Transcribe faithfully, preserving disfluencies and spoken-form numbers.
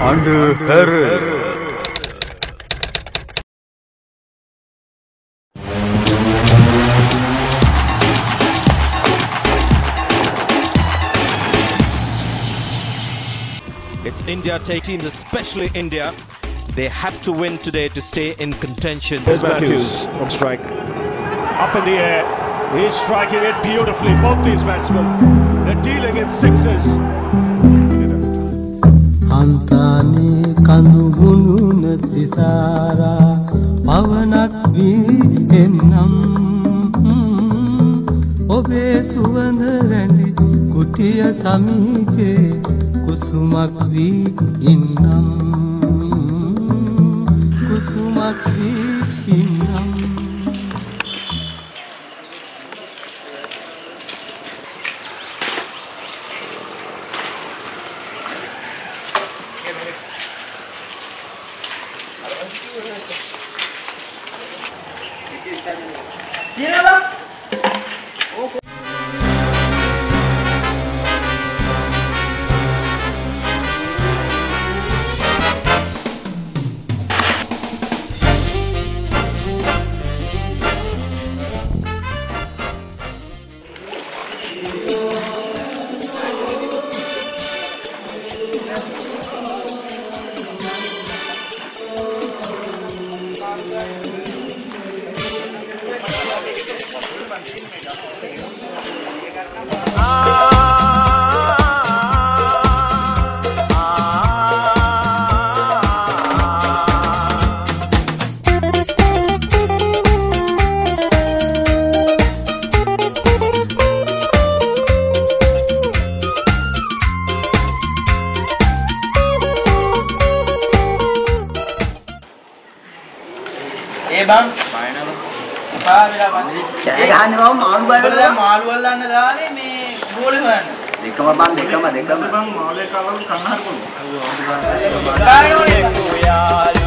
It's India take teams, especially India. They have to win today to stay in contention. Here's Matthews on strike. Up in the air. He's striking it beautifully. Both these batsmen. They're dealing in sixes. Antane kandu gununa sisara pavanak vi ennam obe suwanda randi kutiya samipe kusumak vi innam kusumak vi innam. Eh bang, mana bang? Apa bila bang? Saya kan bang malu bang. Malu wala na dah ni, me boleh bang. Dekam bang, dekam, dekam. Bang malu kalau kanar pun. Kaya ni.